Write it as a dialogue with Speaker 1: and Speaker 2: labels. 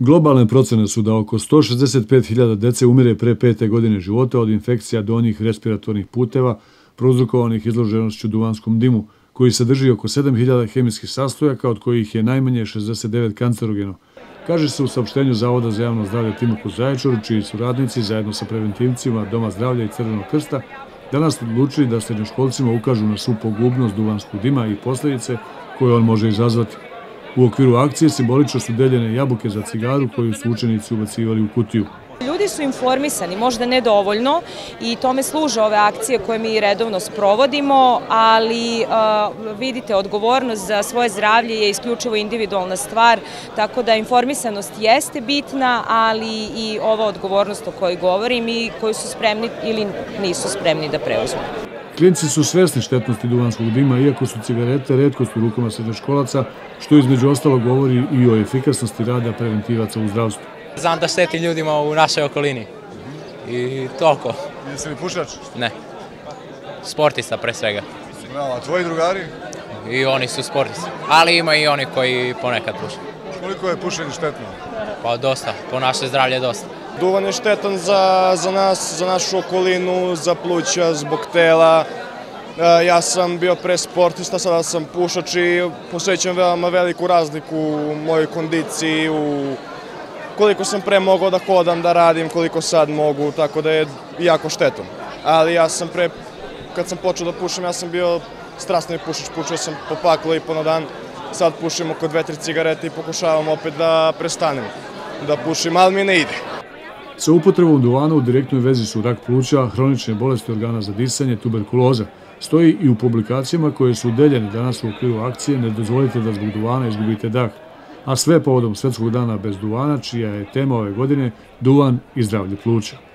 Speaker 1: Globalne procene su da oko 165.000 dece umire pre 5. godine života od infekcija donjih respiratornih puteva prouzrokovanih izloženošću duvanskom dimu, koji sadrži oko 7.000 hemijskih sastojaka, od kojih je najmanje 69 kancerogeno. Kaže se u saopštenju Zavoda za javno zdravlje Timok u Zaječaru, čiji su radnici zajedno sa preventivcima Doma zdravlja i Crvenog krsta danas odlučili da srednjoškolcima ukažu na svu pogubnost duvanskog dima i posljedice koje on može izazvati. U okviru akcije simbolično su deljene jabuke za cigaru koju su učenici ubacivali u kutiju.
Speaker 2: Ljudi su informisani, možda nedovoljno, i tome služe ove akcije koje mi redovno sprovodimo, ali vidite, odgovornost za svoje zdravlje je isključivo individualna stvar, tako da informisanost jeste bitna, ali i ova odgovornost o kojoj govorim i koju su spremni ili nisu spremni da preuzmu.
Speaker 1: Klinci su svesni štetnosti duvanskog dima, iako su cigarete retkost u rukama srednjoškolaca, što između ostalo govori i o efikasnosti rada preventivaca u zdravstvu.
Speaker 3: Znam da šteti ljudima u našoj okolini i toliko.
Speaker 4: Jesi li pušač?
Speaker 3: Ne. Sportista pre svega.
Speaker 4: A tvoji drugari?
Speaker 3: I oni su sportisti, ali ima i oni koji ponekad puše.
Speaker 4: Koliko je pušenje štetno?
Speaker 3: Pa dosta, po naše zdravlje dosta.
Speaker 5: Duvan je štetan za nas, za našu okolinu, za pluća, zbog tela. Ja sam bio pre sportista, sada sam pušač i osjećam veoma veliku razliku u mojoj kondiciji, u koliko sam pre mogao da hodam, da radim, koliko sad mogu, tako da je jako štetan. Ali ja sam kad sam počeo da pušim, ja sam bio strasni pušač, pušao sam po paklo i po na dan. Sad pušim oko 2-3 cigarete i pokušavam opet da prestanem da pušim, ali mi ne ide.
Speaker 1: Sa upotrebom duvana u direktnoj vezi su rak pluća, hronične bolesti organa za disanje, tuberkuloza. Stoji i u publikacijama koje su deljene danas u okviru akcije Ne dozvolite da zbog duvana izgubite dah, a sve povodom Svetskog dana bez duvana, čija je tema ove godine Duvan i zdravlje pluća.